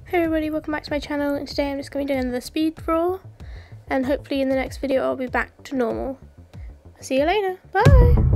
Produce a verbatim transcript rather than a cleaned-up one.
Hey everybody, welcome back to my channel, and today I'm just going to do another speed draw, and hopefully in the next video I'll be back to normal. See you later, bye!